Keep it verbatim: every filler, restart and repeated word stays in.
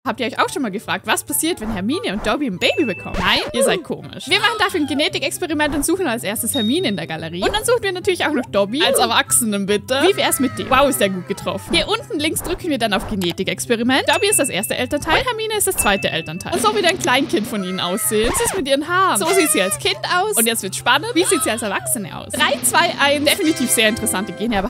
Habt ihr euch auch schon mal gefragt, was passiert, wenn Hermine und Dobby ein Baby bekommen? Nein? Ihr seid komisch. Wir machen dafür ein Genetikexperiment und suchen als erstes Hermine in der Galerie. Und dann suchen wir natürlich auch noch Dobby. Als Erwachsenen bitte. Wie wär's mit dem? Wow, ist der gut getroffen. Hier unten links drücken wir dann auf Genetikexperiment. Dobby ist das erste Elternteil und Hermine ist das zweite Elternteil. Und so wird ein Kleinkind von ihnen aussehen. Was ist mit ihren Haaren? So sieht sie als Kind aus. Und jetzt wird spannend. Wie sieht sie als Erwachsene aus? drei, zwei, eins. Definitiv sehr interessante Gene, aber